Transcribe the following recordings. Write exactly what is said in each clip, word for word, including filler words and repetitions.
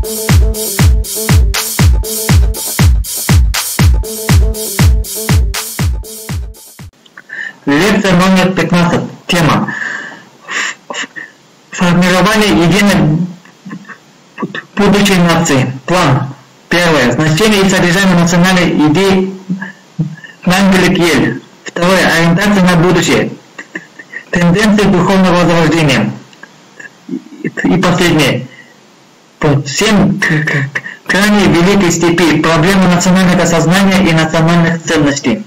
Лекция номер пятнадцать. Тема: формирование единой будущей нации. План. Первое. Значение и содержание национальной идеи Менгеле Кьель. Второе. Ориентация на будущее. Тенденции духовного возрождения. И последнее. Пункт семь. Крайне великой степи. Проблема национального сознания и национальных ценностей.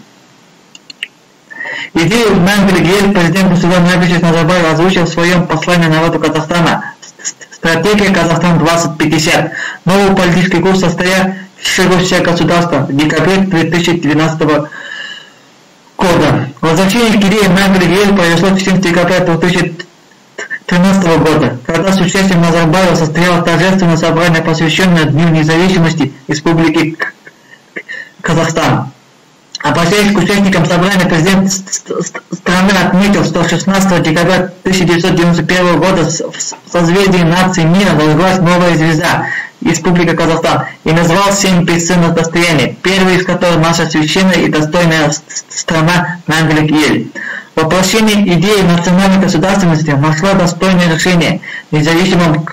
Идею Менгеле Кьель президент государства Нурбек Назарбаев озвучил в своем послании народу Казахстана. Стратегия Казахстан двадцать пятьдесят. Новый политический курс состоявшегося государства в декабре две тысячи двенадцатого года. Возвращение к идее Менгеле Кьель произошло четырнадцатого декабря две тысячи тринадцатого года, когда с участием Назарбаева состоялось торжественное собрание, посвященное Дню независимости Республики Казахстан. Обращаясь к участникам собрания, президент страны отметил, что шестнадцатого декабря тысяча девятьсот девяносто первого года в созвездии нации мира зажглась новая звезда Республика Казахстан и назвал семь бесценных достояний, первый из которых наша священная и достойная страна Менгеле Кьель. Воплощение идеи национальной государственности нашло достойное решение в независимом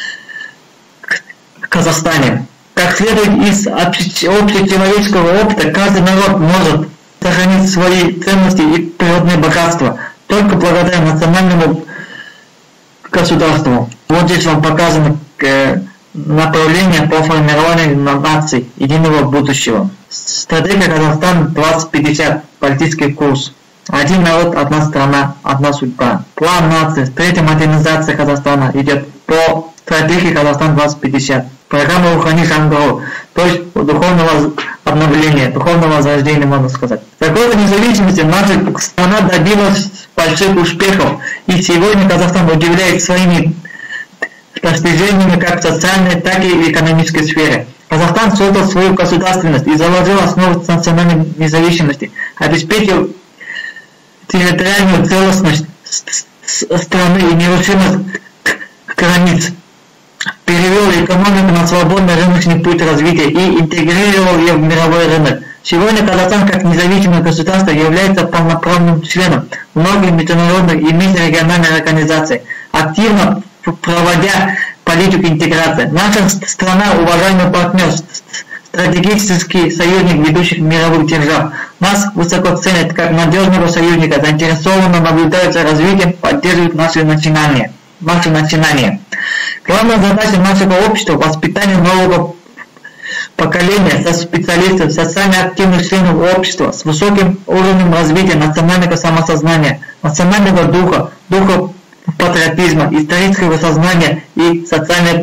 Казахстане. Как следует из общечеловеческого опыта, каждый народ может сохранить свои ценности и природные богатства только благодаря национальному государству. Вот здесь вам показано направление по формированию наций единого будущего. Стратегия Казахстан двадцать пятьдесят. Политический курс. Один народ, одна страна, одна судьба. План нации. Третья модернизация Казахстана идет по стратегии Казахстан двадцать пятьдесят. Программа Рухани Шангау, то есть духовного обновления, духовного возрождения, можно сказать. За годы независимости наша страна добилась больших успехов, и сегодня Казахстан удивляет своими достижениями как в социальной, так и в экономической сфере. Казахстан создал свою государственность и заложил основу национальной независимости, обеспечил территориальную целостность страны и нерушимость границ, перевел экономику на свободный рыночный путь развития и интегрировал ее в мировой рынок. Сегодня Казахстан как независимое государство является полноправным членом многих международных и межрегиональных организаций, активно проводя политику интеграции. Наша страна – уважаемый партнер, стратегический союзник ведущих мировых держав. Нас высоко ценят как надежного союзника, заинтересованно наблюдают за развитием, поддерживают наши начинания. Наши начинания. Главная задача нашего общества – воспитание нового поколения со специалистов, социально активных членов общества с высоким уровнем развития национального самосознания, национального духа, духа патриотизма, исторического сознания и социальной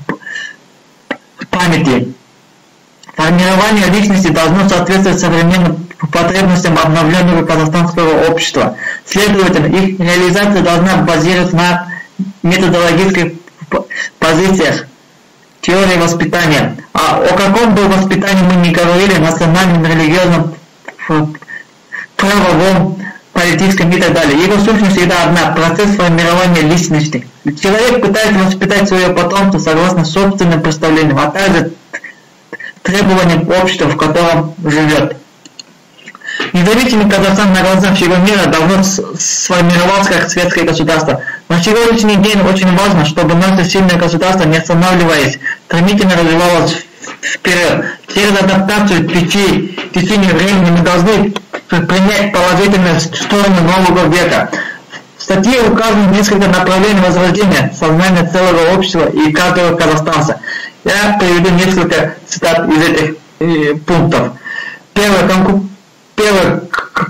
памяти. Формирование личности должно соответствовать современным потребностям обновленного казахстанского общества. Следовательно, их реализация должна базироваться на методологических позициях теории воспитания. А о каком бы воспитании мы не говорили, национальном, религиозном, правовом, политическом и так далее. Его сущность всегда одна – процесс формирования личности. Человек пытается воспитать свое потомство согласно собственным представлениям, а также требованиям общества, в котором живет. Независимый Казахстан на глазах всего мира давно сформировался как светское государство. На сегодняшний день очень важно, чтобы наше сильное государство, не останавливаясь, стремительно развивалось вперед. Через адаптацию в течение времени мы должны принять положительную сторону нового века. В статье указано несколько направлений возрождения сознания целого общества и каждого казахстанца. Я приведу несколько цитат из этих э, пунктов. Первое. Конку... Первое.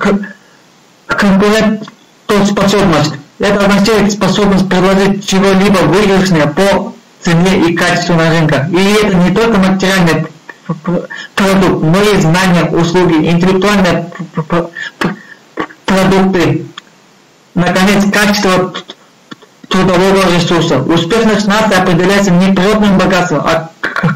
Конкурентоспособность. Это означает способность предложить чего-либо выигрышное по цене и качеству на рынке. И это не только материальный продукт, но и знания, услуги, интеллектуальные продукты. Наконец, качество трудового ресурса. Успешность нации определяется не природным богатством, а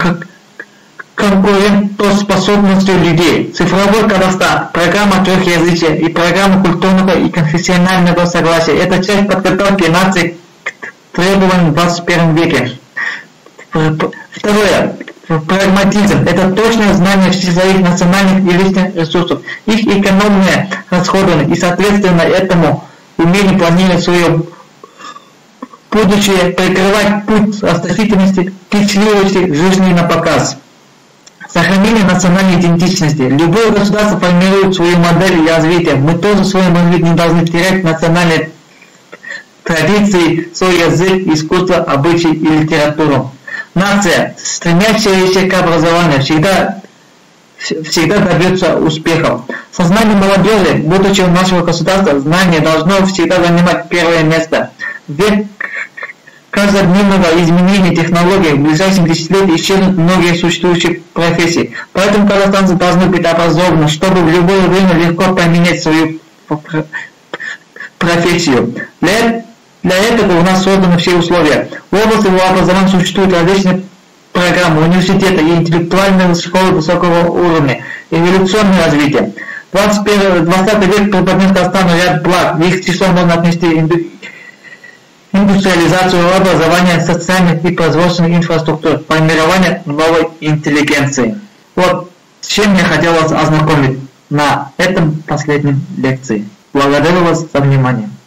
конкурентоспособностью людей. Цифровой Казахстан, программа трехязычия и программа культурного и конфессионального согласия – это часть подготовки нации к требованиям в двадцать первом веке. Второе. Прагматизм – это точное знание всех своих национальных и личных ресурсов, их экономное расходование и, соответственно, этому умение планировать свое будущее, прикрывать путь расточительности, впечатливости жизни на показ. Сохранение национальной идентичности. Любое государство формирует свою модель развития. Мы тоже в своем развитии не должны терять национальные традиции, свой язык, искусство, обычаи и литературу. Нация, стремящаяся к образованию, всегда, всегда добьется успехов. Сознание молодежи, будучи у нашего государства, знание должно всегда занимать первое место. Век каждодневного изменения технологий в ближайшем десятилетии исчезнут многие существующие профессии. Поэтому казахстанцы должны быть образованы, чтобы в любое время легко поменять свою профессию. Для Для этого у нас созданы все условия. В области образования существуют различные программы, университеты и интеллектуальные школы высокого уровня, эволюционное развитие. двадцатый век преподнес Казахстану ряд благ, в их число можно отнести индустриализацию образования, социальных и производственных инфраструктур, формирование новой интеллигенции. Вот с чем я хотел вас ознакомить на этом последнем лекции. Благодарю вас за внимание.